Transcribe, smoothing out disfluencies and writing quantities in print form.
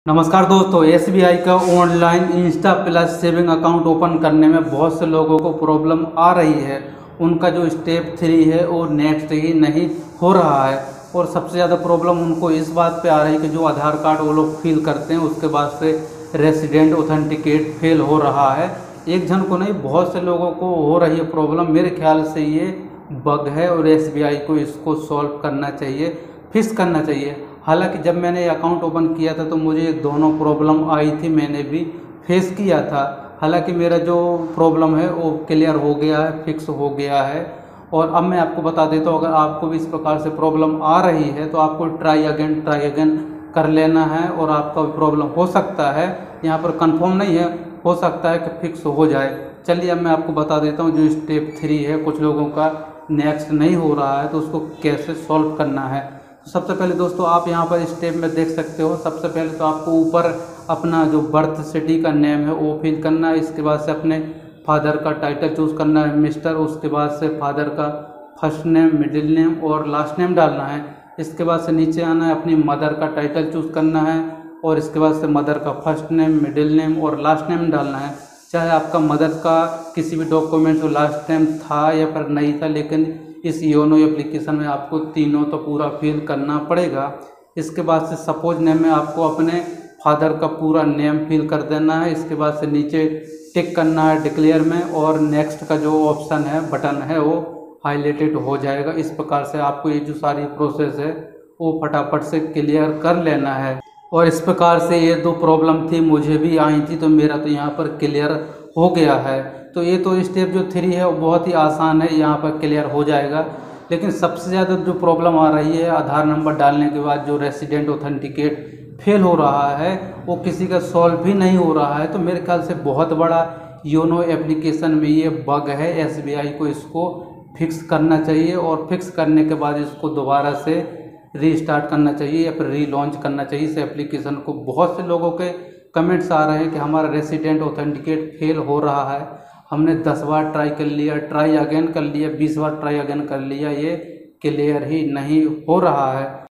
नमस्कार दोस्तों, एसबीआई का online insta plus saving account open करने में बहुत से लोगों को प्रॉब्लम आ रही है। उनका जो स्टेप 3 है वो नेक्स्ट ही नहीं हो रहा है और सबसे ज़्यादा प्रॉब्लम उनको इस बात पे आ रही है कि जो आधार कार्ड वो लोग फिल करते हैं उसके बाद से रेसिडेंट ऑथेंटिकेट फेल हो रहा है। एक जन को नहीं, बहुत से लोगों को हो रही है प्रॉब्लम। मेरे ख्याल से ये बग है और एसबीआई को इसको सॉल्व करना चाहिए, फिक्स करना चाहिए। हालांकि जब मैंने अकाउंट ओपन किया था तो मुझे दोनों प्रॉब्लम आई थी, मैंने भी फेस किया था। हालांकि मेरा जो प्रॉब्लम है वो क्लियर हो गया है, फिक्स हो गया है। और अब मैं आपको बता देता हूँ, अगर आपको भी इस प्रकार से प्रॉब्लम आ रही है तो आपको ट्राई अगेन कर लेना है और आपका प्रॉब्लम हो सकता है, यहाँ पर कंफर्म नहीं है, हो सकता है कि फिक्स हो जाए। चलिए अब मैं आपको बता देता हूँ जो स्टेप 3 है, कुछ लोगों का नेक्स्ट नहीं हो रहा है तो उसको कैसे सॉल्व करना है। तो सबसे पहले दोस्तों आप यहाँ पर स्टेप में देख सकते हो। सबसे पहले तो आपको ऊपर अपना जो बर्थ सिटी का नेम है वो फिल करना है। इसके बाद से अपने फादर का टाइटल चूज़ करना है, मिस्टर। उसके बाद से फादर का फर्स्ट नेम, मिडिल नेम और लास्ट नेम डालना है। इसके बाद से नीचे आना है, अपनी मदर का टाइटल चूज़ करना है और इसके बाद से मदर का फर्स्ट नेम, मिडिल नेम और लास्ट नेम डालना है। चाहे आपका मदर का किसी भी डॉक्यूमेंट में लास्ट नेम था या फिर नहीं था, लेकिन इस योनो एप्लीकेशन में आपको तीनों तो पूरा फिल करना पड़ेगा। इसके बाद से सपोज नेम में आपको अपने फादर का पूरा नेम फिल कर देना है। इसके बाद से नीचे टिक करना है डिक्लेयर में और नेक्स्ट का जो ऑप्शन है, बटन है, वो हाईलाइटेड हो जाएगा। इस प्रकार से आपको ये जो सारी प्रोसेस है वो फटाफट से क्लियर कर लेना है। और इस प्रकार से ये दो प्रॉब्लम थी, मुझे भी आई थी, तो मेरा तो यहाँ पर क्लियर हो गया है। तो ये तो स्टेप जो 3 है वो बहुत ही आसान है, यहाँ पर क्लियर हो जाएगा। लेकिन सबसे ज़्यादा जो प्रॉब्लम आ रही है, आधार नंबर डालने के बाद जो रेसिडेंट ऑथेंटिकेट फेल हो रहा है वो किसी का सॉल्व भी नहीं हो रहा है। तो मेरे ख्याल से बहुत बड़ा योनो एप्लीकेशन में ये बग है। एसबीआई को इसको फिक्स करना चाहिए और फिक्स करने के बाद इसको दोबारा से रीस्टार्ट करना चाहिए या फिर रीलॉन्च करना चाहिए इस एप्लीकेशन को। बहुत से लोगों के कमेंट्स आ रहे हैं कि हमारा रेसिडेंट ऑथेंटिकेट फेल हो रहा है, हमने 10 बार ट्राई कर लिया, ट्राई अगेन कर लिया, 20 बार ट्राई अगेन कर लिया, ये क्लियर ही नहीं हो रहा है।